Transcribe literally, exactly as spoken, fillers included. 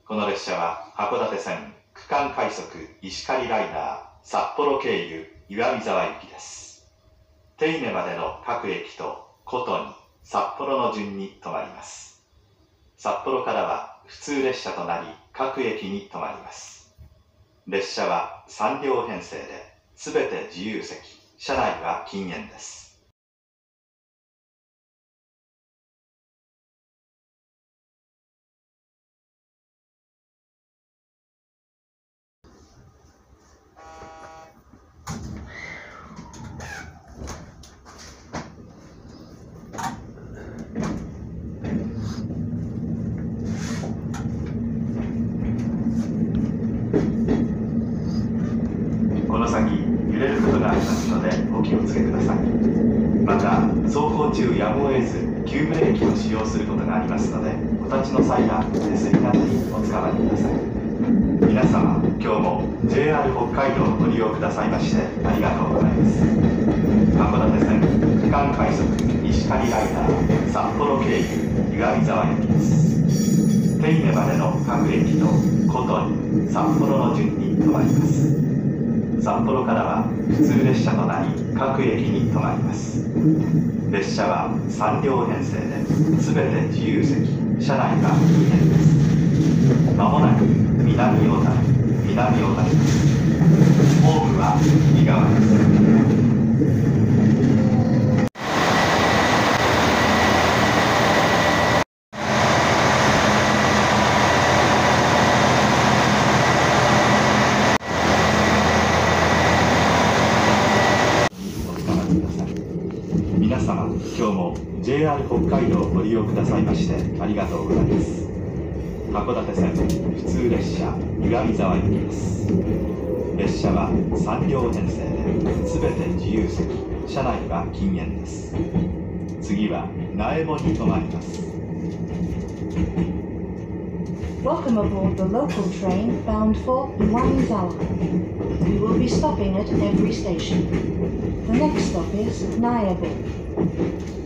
この列車は函館線区間快速石狩ライナー札幌経由岩見沢行きです。手稲までの各駅と琴に札幌の順に停まります。札幌からは普通列車となり各駅に停まります。列車はさん両編成で全て自由席、車内は禁煙です。この先揺れることがありますのでお気をつけください。また走行中やむを得ず急ブレーキを使用することがありますので、お立ちの際は手すりなどにおつかまりください。皆様、今日も ジェイアール 北海道をご利用くださいましてありがとうございます。函館線区間快速石狩ライナー札幌経由岩見沢行きです。手稲までの各駅と琴に札幌の順に停まります。札幌からは普通列車となり各駅に停まります。列車はさん両編成で全て自由席、車内が禁煙です。まもなく南大谷、南大谷です。ホームは右側です。皆様、今日も ジェイアール 北海道をご利用くださいましてありがとうございます。函館線普通列車岩見沢行きです。列車はさん両編成で全て自由席、車内は禁煙です。次は苗穂に停まります。 Welcome aboard the local train bound for Iwamizawa. We will be stopping at every station. The next stop is Nayabo.